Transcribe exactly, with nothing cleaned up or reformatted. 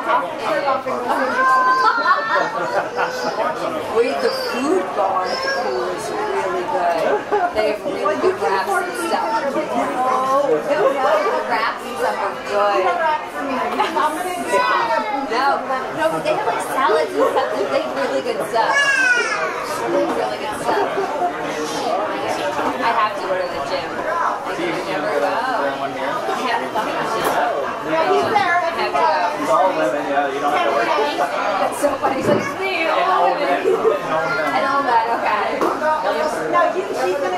Wait, the food bar at the pool is really good. They have really good wraps and stuff. Oh, no, no, the wraps and stuff are good. No, no, but they have like salads and stuff. They have really good stuff. They have really good stuff. I have to go to the gym. I can never go. I haven't gone to the gym. He's there. I have to go. It's all women, yeah. You don't have to worry. That's so funny. He's like, it's me, all women. And all men, okay. No, you, she's going to